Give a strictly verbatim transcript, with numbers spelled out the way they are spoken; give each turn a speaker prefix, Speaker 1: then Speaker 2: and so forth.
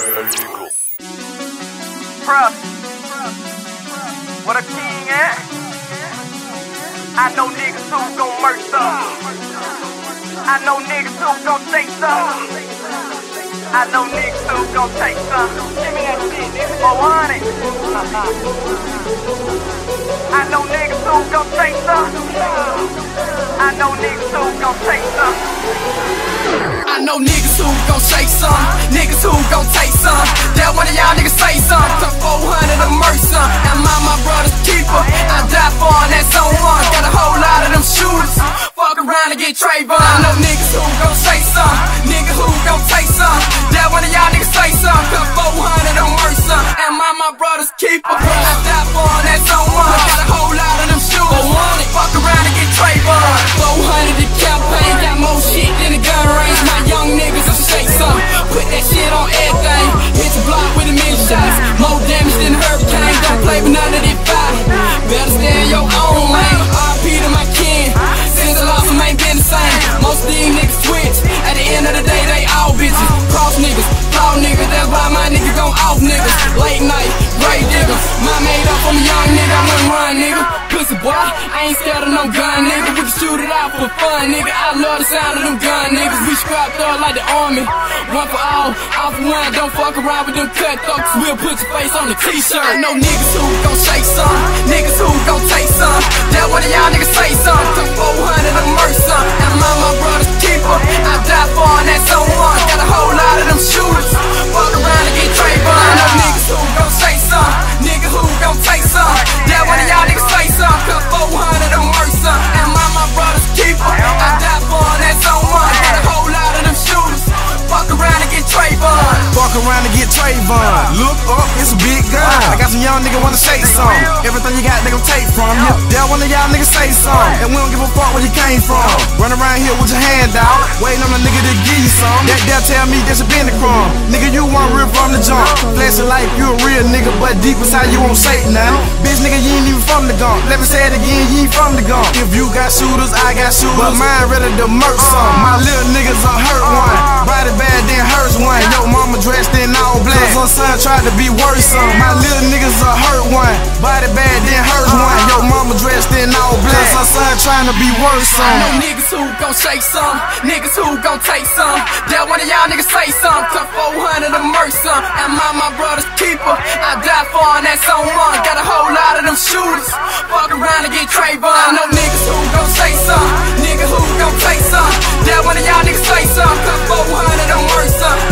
Speaker 1: Bruh, what a king at? I know niggas who gon' murk some. I know niggas who gon' take some. I know niggas who gon' take some. Give me that shit, nigga. four hundred. I know niggas who gon' take some. I know niggas who gon' take some.
Speaker 2: I know niggas who gon' shake some, niggas who gon' take some. That one of y'all niggas say some, took four hundred to murk some. Am I my brother's keeper? I die for him, that's on one. Got a whole lot of them shooters, fuck around and get Trayvon. I know niggas who gon' shake some, niggas who gon' take some. That one of y'all niggas say some, took four hundred to murk some. Am I my brother's keeper? I die for him, that's on one. Got a whole lot of them shooters, fuck around and get Trayvon. four hundred the campaign, got more shit than the gun range. My young niggas will shake some, put that shit on everything. Hit the block with a million shots, more damage than a hurricane. Don't play with none of this fire, better stay in your own lane. R P to my kin, since I lost them ain't been the same. Most of these niggas switch, at the end of the day they all bitches. Cross niggas, flaw niggas, that's why my nigga gon' off niggas. Late night, grave digger, my made up from a young nigga, I wouldn't run nigga. Pussy boy, I ain't scared of no gun nigga, we can shoot it out for fun nigga. I love the sound of them gun niggas, we scrapped up like the army. One for all, all for one, don't fuck around with them cutthroats, we'll put your face on the t-shirt. I know niggas who gon' shake some, niggas who gon' take some. That one of y'all niggas say some, took four hundred to murk some. And I'm my brother's keeper, I die for him, that's on one. Got a whole lot of them shooters, fuck around and get Trayvon. I know niggas who gon' shake some, niggas who gon' take some. That one of y'all niggas say some, took four hundred to murk some. And I'm my brother's keeper, I die for him, that's on one. Got a whole lot of them shooters, fuck around and get Trayvon.
Speaker 3: Fuck around and get Trayvon. Look up, it's a big gun. I got some young niggas wanna say some. Everything you got, they gon' take from you. That one of y'all niggas say some, and we don't give a fuck where you came from. Run around here with your hand out, waiting on a nigga to give you some. That there tell me that's a Benny crumb. Nigga, you want real from the jump. Flashing like you a real nigga, but deep inside you won't say now. Bitch nigga, you ain't even from the gun. Let me say it again, you ain't from the gun. If you got shooters, I got shooters, but mine ready to murk some. My little niggas a hurt one, body bad then hurts one. Yo mama dressed in all black, cause her son tried to be worse some. My little niggas a hurt one, body bad then hurts one. Yo mama dressed in all black, cause her son trying to be worse some.
Speaker 2: I know niggas who gon' shake some, niggas who gon' take some. That one of y'all niggas say some, took four hundred to murk some. Am I my brother's keeper? I die for him, that's on one. Got a whole lot of them shooters, fuck around and get Trayvon. I know niggas who gon' say some, niggas who gon' take some. That one of y'all niggas say some, took four hundred to murk some.